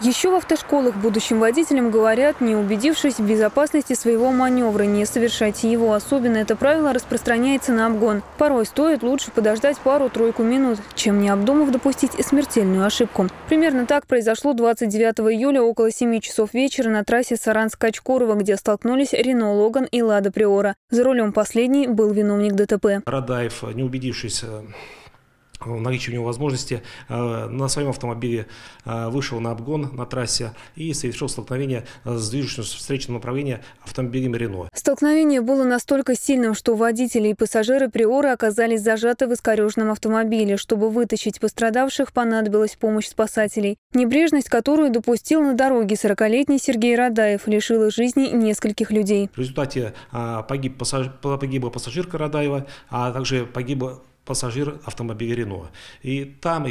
Еще в автошколах будущим водителям говорят, не убедившись в безопасности своего маневра, не совершайте его. Особенно это правило распространяется на обгон. Порой стоит лучше подождать пару-тройку минут, чем не обдумав допустить смертельную ошибку. Примерно так произошло 29 июля около 7 часов вечера на трассе Саранск-Качкорова, где столкнулись Рено Логан и Лада Приора. За рулем последней был виновник ДТП. Радаев, не убедившись в наличии у него возможности, на своем автомобиле вышел на обгон на трассе и совершил столкновение с движущимся в встречном направлении автомобилем Рено. Столкновение было настолько сильным, что водители и пассажиры Приоры оказались зажаты в искореженном автомобиле. Чтобы вытащить пострадавших, понадобилась помощь спасателей. Небрежность, которую допустил на дороге 40-летний Сергей Радаев, лишила жизни нескольких людей. В результате погибла пассажирка Радаева, а также погибла пассажир автомобиля Рено. И там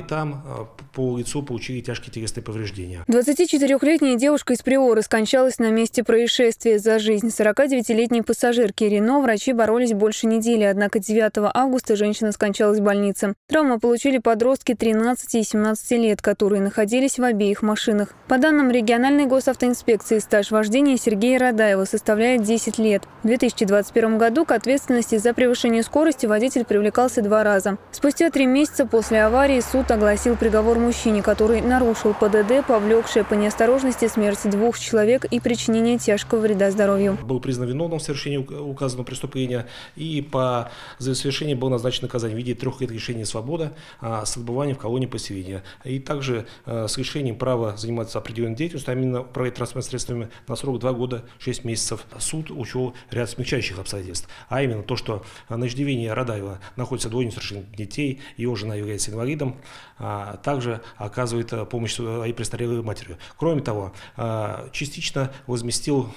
по лицу получили тяжкие телесные повреждения. 24-летняя девушка из Приоры скончалась на месте происшествия. За жизнь 49-летней пассажирки Рено врачи боролись больше недели, однако 9 августа женщина скончалась в больнице. Травмы получили подростки 13 и 17 лет, которые находились в обеих машинах. По данным региональной госавтоинспекции, стаж вождения Сергея Радаева составляет 10 лет. В 2021 году к ответственности за превышение скорости водитель привлекался 2 раза. Спустя 3 месяца после аварии суд огласил приговор мужчине, который нарушил ПДД, повлекшее по неосторожности смерть 2 человек и причинение тяжкого вреда здоровью. Был признан виновным в совершении указанного преступления, и за совершение было назначено наказание в виде 3 лет лишения свободы с отбыванием в колонии поселения, и также с лишением права заниматься определенной деятельностью, а именно управлять транспортными средствами, на срок 2 года 6 месяцев. Суд учел ряд смягчающих обстоятельств, а именно то, что на иждивении Радаева находится двое несовершеннолетних детей, его жена является инвалидом, также оказывает помощь своей престарелой матери. Кроме того, частично возместил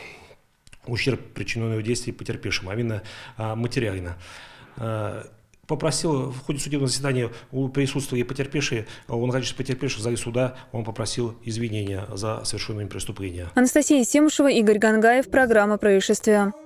ущерб, причиненный действием потерпевшим, а именно материально. Попросил в ходе судебного заседания у присутствия потерпевшей, он, качестве потерпевшего в зале суда, он попросил извинения за совершенные преступления. Анастасия Семушева, Игорь Гангаев, программа «Происшествия».